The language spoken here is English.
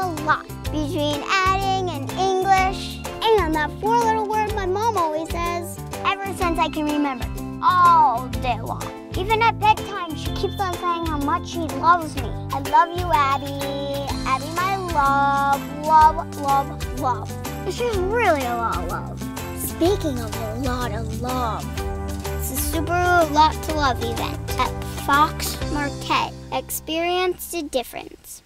a lot between adding and English and that four little word my mom always says ever since I can remember, all day long. Even at bedtime, she keeps on saying how much she loves me. I love you, Abby. Abby, my love, love, love, love. It's just really a lot of love. Speaking of a lot of love, it's the Subaru Lot to Love event at Fox Marquette. Experience the difference.